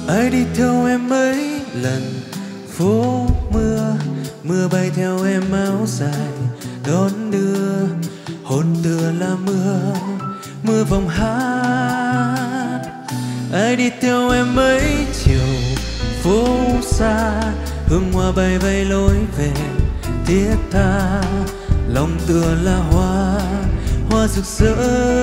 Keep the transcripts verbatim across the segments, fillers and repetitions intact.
Ai đi theo em mấy lần phố mưa, mưa bay theo em áo dài đón đưa, hồn tựa là mưa, mưa vòng hát. Ai đi theo em mấy chiều phố xa, hương hoa bay vây lối về thiết tha, lòng tựa là hoa, hoa rực rỡ.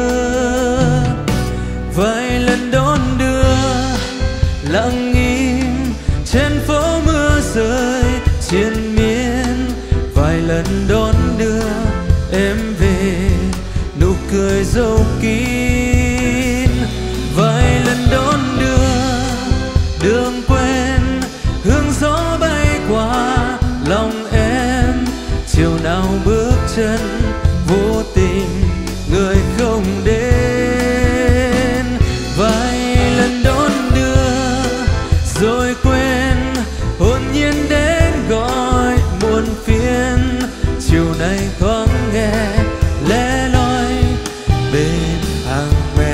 Vài lần đón đưa lặng im trên phố mưa rơi triền miên, vài lần đón đưa em về nụ cười dấu kín. Vài lần đón đưa đường quen, hương gió bay qua lòng em, chiều nào bước chân vô tình người không đến. Vài lần đón đưa rồi quên, hồn nhiên đến gọi muộn phiền, chiều nay thoáng nghe lẻ loi bên hàng me.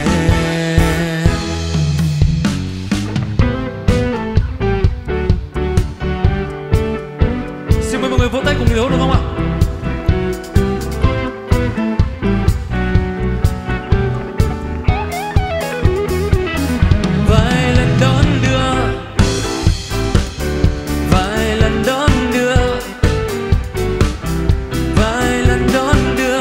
Xin mời mọi người vỗ tay cùng Hiếu được không ạ? Vài lần đón đưa, vài lần đón đưa, vài lần đón đưa.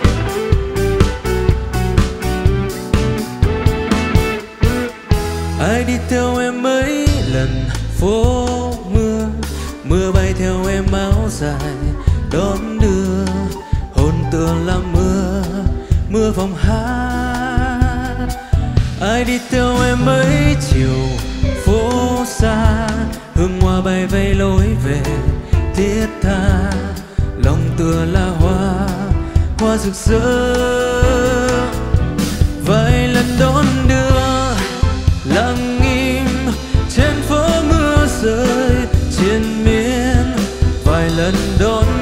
Ai đi theo em mấy lần phố mưa, mưa bay theo em áo dài đón đưa, hồn tựa là mưa, mưa vòng hát. Ai đi theo em mấy chiều phố xa, hương hoa bay vây lối về thiết tha, lòng tựa là hoa, hoa rực rỡ. Vài lần đón đưa lặng im trên phố mưa rơi triền miên, vài lần đón